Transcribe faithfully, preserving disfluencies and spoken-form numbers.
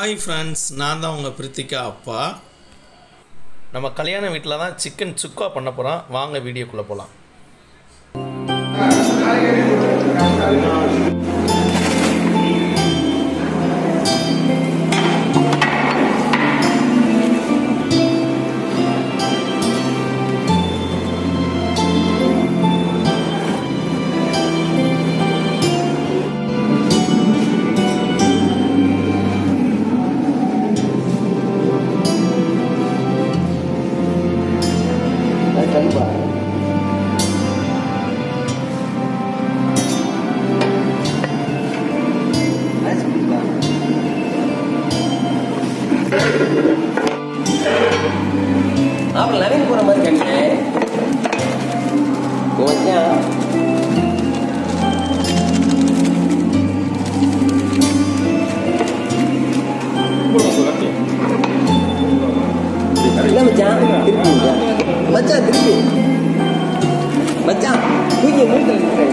Hi friends, நான் தான் உங்க பிரித்திகா அப்பா. நம்ம கல்யாண வீட்ல தான் சிக்கன் சுக்கா பண்ண போறோம். வாங்க வீடியோக்குள்ள போலாம். आप लविंग पूरा मत करते कोचा ना बच्चा तिरपी बच्चा तिरपी बच्चा तू ये मुंह कर